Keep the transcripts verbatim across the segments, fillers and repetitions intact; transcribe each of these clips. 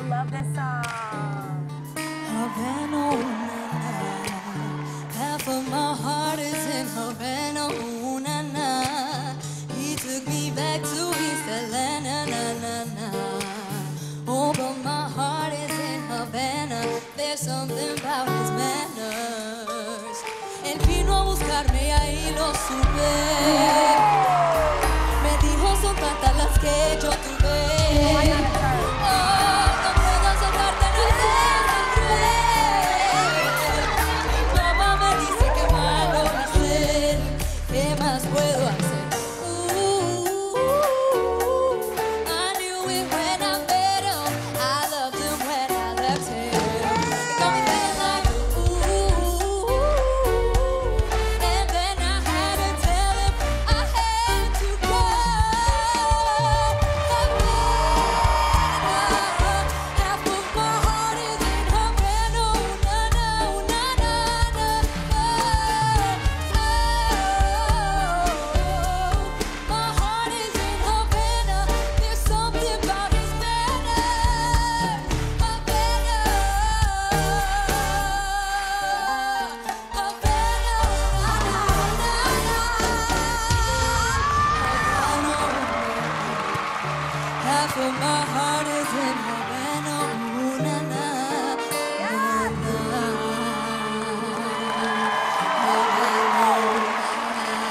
love this song. Havana, half of my heart is in Havana. He took me back to East Atlanta. Na, na, na. Oh, but my heart is in Havana. There's something about his manners. Él vino a buscarme y ahí lo supe. Me dijo son tantas las que yo tuve. Half of my heart is in Havana. Ooh, na, na,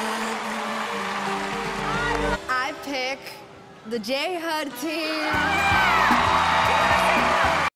na, na. I pick the J Hud team.